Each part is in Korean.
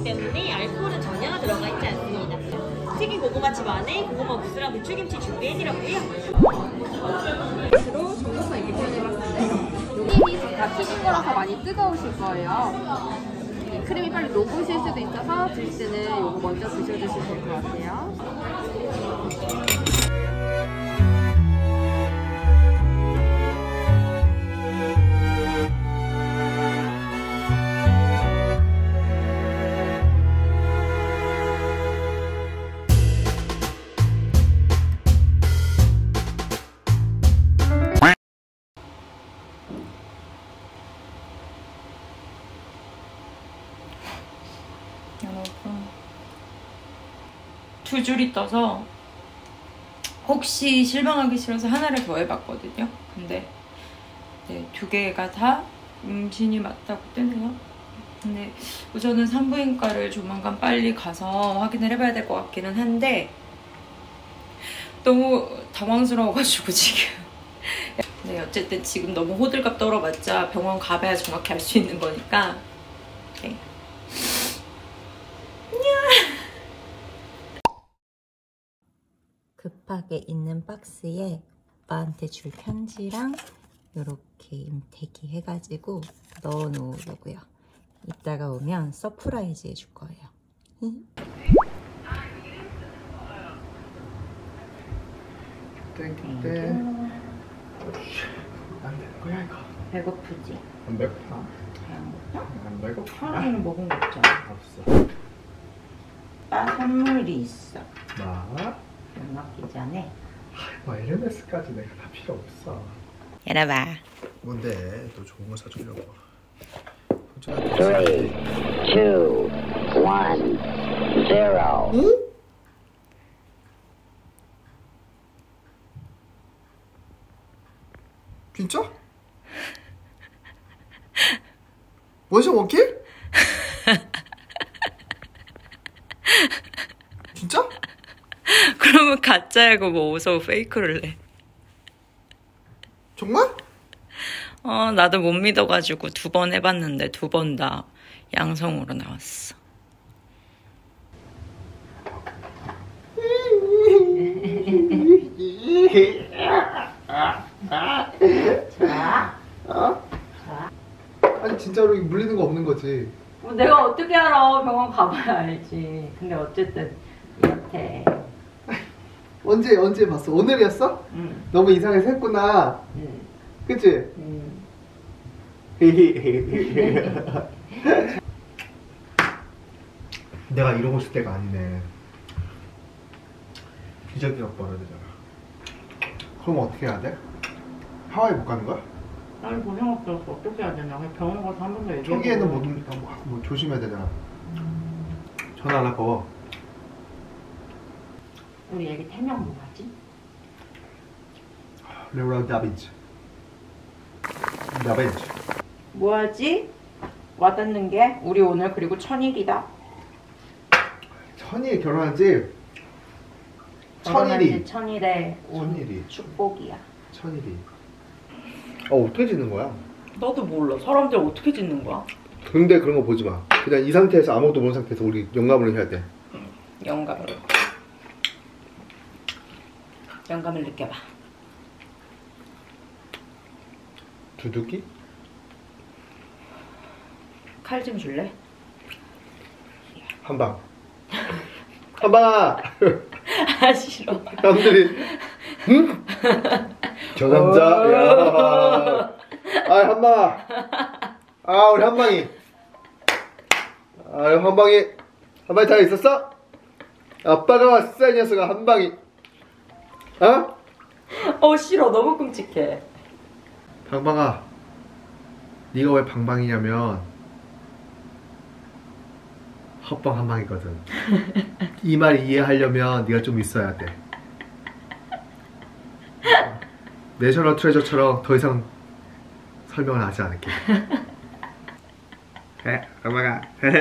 고구마이기 때문에 알코올은 전혀 들어가 있지 않습니다. 튀긴 고구마칩 안에 고구마 무스랑 부추김치 준비해드렸고요. 주로 전복서 이렇게 표현해봤는데 크림이 다 튀긴 거라서 많이 뜨거우실 거예요. 크림이 빨리 녹으실 수도 있어서 드실 때는 이거 먼저 드셔주시면 될 것 같아요. 여러분, 2줄이 떠서 혹시 실망하기 싫어서 하나를 더 해봤거든요. 근데 네, 2개가 다 임신이 맞다고 뜨네요. 근데 우선은 산부인과를 조만간 빨리 가서 확인을 해봐야 될 것 같기는 한데 너무 당황스러워가지고 지금. 네, 어쨌든 지금 너무 호들갑 떨어봤자 병원 가봐야 정확히 알 수 있는 거니까. 네. 급하게 있는 박스에 오빠한테 줄 편지랑 이렇게 임태기 해가지고 넣어 놓으려고요. 이따가 오면 서프라이즈 해줄 거예요. 그때 안 되는 거야 이거. 배고프지? 안 배고파. 안 배고파. 하루는 먹은 거 없잖아. 없어. 나 선물이 있어. 나? 연락기 전에. 뭐 에르메스까지 내가 다 필요 없어. 열어봐. 뭔데? 또 좋은 거 사주려고. 3, 2, 1, 0. 응? 진짜? 원샷 원킬? 진짜? 그러면 가짜이고 뭐 어서 페이크를 해. 정말? 나도 못 믿어가지고 2번 해봤는데 2번 다 양성으로 나왔어. 자. 아니 진짜로 이거 물리는 거 없는 거지? 뭐 내가 어떻게 알아? 병원 가봐야 알지. 근데 어쨌든 이렇게. 언제 봤어? 오늘이었어? 응. 너무 이상해서 했구나. 응. 그치? 응. 내가 이러고 있을 때가 아니네. 기저귀가 벌어지잖아. 그럼 어떻게 해야 돼? 하와이 못 가는 거야? 아니 고생 없어서 어떻게 해야 되냐. 그냥 병원 가서 한 번 더 얘기해. 초기에는 뭐 조심해야 되잖아. 전화 안 하고. 우리 애기 태명 뭐 하지? 레오나 다빈치. 다빈치. 뭐 하지? 와닿는 게 우리 오늘 그리고 천일이다. 천일 결혼한 지 천일이. 천일에 온 천일이. 축복이야. 천일이. 어떻게 짓는 거야? 나도 몰라. 사람들 어떻게 짓는 거야? 근데 그런 거 보지 마. 그냥 이 상태에서 아무것도 모르는 상태에서 우리 영감을 해야 돼. 영감으로. 영감을 느껴봐. 두둑이? 칼 좀 줄래? 한 방. 한 방! 아 싫어. 남들이 응? 저 남자 야. 아 한방아. 아 우리 한방이. 아 한방이 잘 있었어? 아빠가 왔어 이 녀석아 한방이. 어? 싫어. 너무 끔찍해. 방방아 네가 왜 방방이냐면 헛방 한방이거든. 이 말 이해하려면 네가 좀 있어야 돼. 내셔널 트레저처럼 더 이상 설명을 하지 않을게. 방방아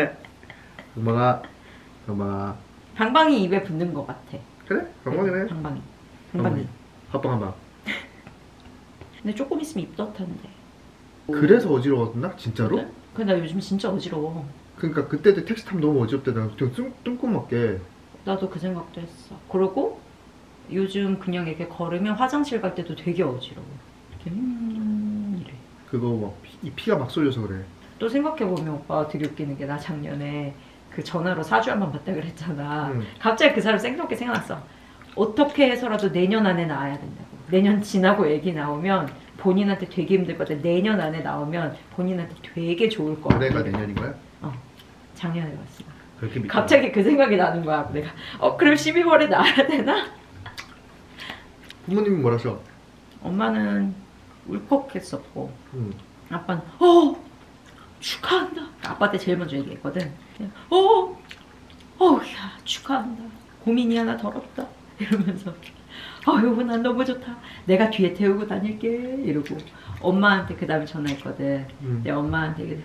방방아 방방이 입에 붙는 것 같아. 그래? 방방이네. 방방이. 헛방 한방. 근데 조금 있으면 입 떴던데. 그래서 어지러웠나? 진짜로? 근데 나 요즘 진짜 어지러워. 그러니까 그때도 택시 타면 너무 어지럽대더라고. 좀 뚱뚱맞게. 나도 그 생각도 했어. 그리고 요즘 그냥 이렇게 걸으면 화장실 갈 때도 되게 어지러워. 이렇게 이래. 그거 막 피가 막 쏠려서 그래. 또 생각해보면 오빠가 되게 웃기는 게 나 작년에 그 전화로 사주 한번 봤다 그랬잖아. 갑자기 그 사람 생각게 생각났어. 어떻게 해서라도 내년 안에 나와야 된다고. 내년 지나고 애기 나오면 본인한테 되게 힘들거든. 내년 안에 나오면 본인한테 되게 좋을 거야. 올해가 내년인 거야? 작년에 봤어. 그렇게 믿고. 갑자기 그 생각이 나는 거야. 내가 그럼 12월에 나와야 되나? 부모님은 뭐라셔? 엄마는 울컥했었고 아빠는 축하한다. 아빠한테 제일 먼저 얘기했거든. 야 축하한다. 고민이 하나 덜었다. 이러면서 여보 난 너무 좋다. 내가 뒤에 태우고 다닐게. 이러고 엄마한테 그 다음에 전화했거든. 내 엄마한테 그래.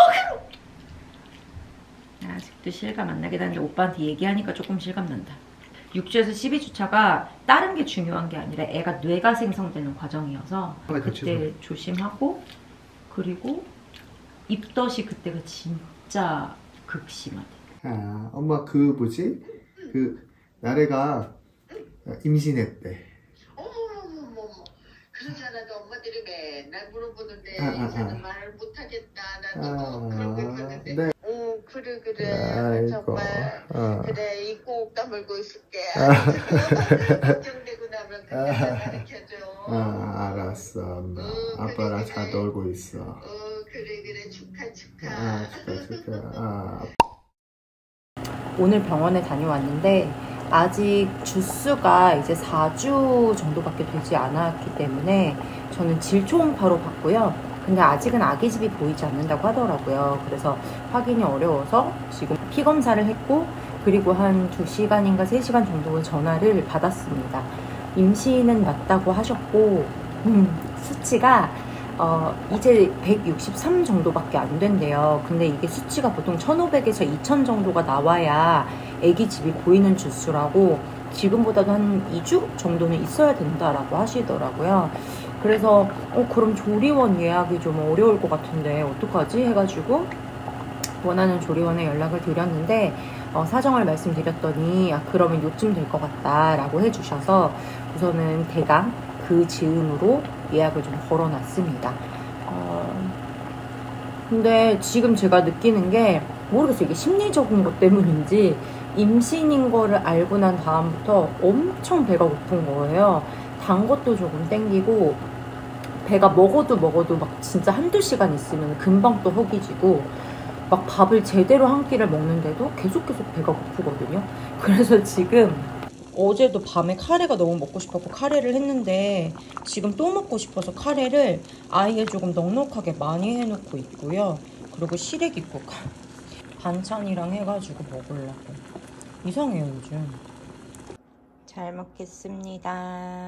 아직도 실감 안 나긴 하는데 오빠한테 얘기하니까 조금 실감 난다. 6주에서 12주차가 다른 게 중요한 게 아니라 애가 뇌가 생성되는 과정이어서 그때 조심하고, 그리고 입덧이 그때가 진짜 극심하대. 엄마 그 뭐지? 그 나래가 임신했대. 어머머머머. 그러잖아. 엄마들이 맨날 물어보는데 나는 말을 못하겠다. 나도 그런 거 있었는데. 네. 그래. 아이고. 정말. 그래. 이 꼭 다물고 있을게. 걱정되고 나면 그냥 가르쳐줘. 알았어. 엄마. 아빠랑 잘 놀고 있어. 그래. 축하. 축하. 오늘 병원에 다녀왔는데 아직 주수가 이제 4주 정도밖에 되지 않았기 때문에 저는 질초음파로 봤고요. 근데 아직은 아기집이 보이지 않는다고 하더라고요. 그래서 확인이 어려워서 지금 피 검사를 했고, 그리고 한 2시간인가 3시간 정도 전화를 받았습니다. 임신은 맞다고 하셨고 수치가 이제 163 정도밖에 안 된대요. 근데 이게 수치가 보통 1500에서 2000 정도가 나와야 아기집이 보이는 주수라고, 지금보다도 한 2주 정도는 있어야 된다라고 하시더라고요. 그래서 그럼 조리원 예약이 좀 어려울 것 같은데 어떡하지 해가지고 원하는 조리원에 연락을 드렸는데 사정을 말씀드렸더니 그러면 요쯤 될 것 같다 라고 해주셔서 우선은 대강 그 즈음으로 예약을 좀 걸어놨습니다. 근데 지금 제가 느끼는 게 모르겠어요. 이게 심리적인 것 때문인지 임신인 거를 알고 난 다음부터 엄청 배가 고픈 거예요. 단 것도 조금 땡기고, 배가 먹어도 막 진짜 한두 시간 있으면 금방 또 허기지고, 막 밥을 제대로 한 끼를 먹는데도 계속 배가 고프거든요. 그래서 지금 어제도 밤에 카레가 너무 먹고 싶었고 카레를 했는데 지금 또 먹고 싶어서 카레를 아예 조금 넉넉하게 많이 해놓고 있고요. 그리고 시래기국 반찬이랑 해가지고 먹으려고. 이상해요 요즘. 잘 먹겠습니다.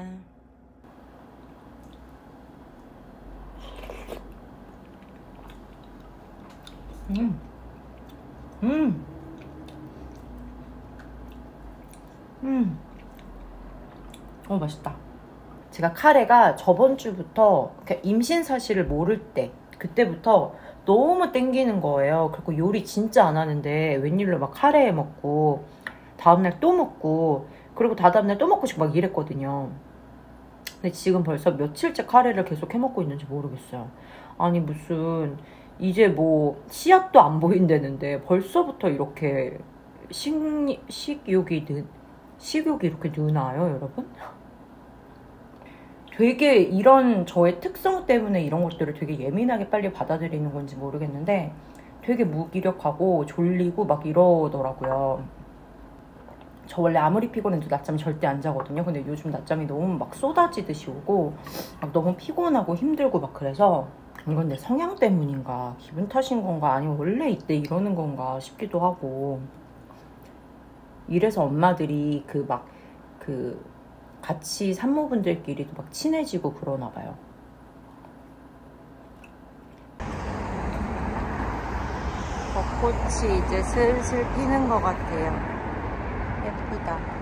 맛있다. 제가 카레가 저번 주부터 임신 사실을 모를 때 그때부터 너무 땡기는 거예요. 그리고 요리 진짜 안 하는데 웬일로 막 카레 먹고 다음날 또 먹고 그리고 다다음날 또 먹고 싶고 막 이랬거든요. 근데 지금 벌써 며칠째 카레를 계속 해먹고 있는지 모르겠어요. 아니 무슨 이제 뭐 씨앗도 안 보인다는데 벌써부터 이렇게 식욕이 이렇게 느나요, 여러분? 되게 이런 저의 특성 때문에 이런 것들을 되게 예민하게 빨리 받아들이는 건지 모르겠는데 되게 무기력하고 졸리고 막 이러더라고요. 저 원래 아무리 피곤해도 낮잠 절대 안 자거든요. 근데 요즘 낮잠이 너무 막 쏟아지듯이 오고 막 너무 피곤하고 힘들고 막 그래서 이건 내 성향 때문인가 기분 탓인 건가 아니면 원래 이때 이러는 건가 싶기도 하고. 이래서 엄마들이 같이 산모분들끼리도 막 친해지고 그러나 봐요. 벚꽃이 이제 슬슬 피는 것 같아요. 예쁘다.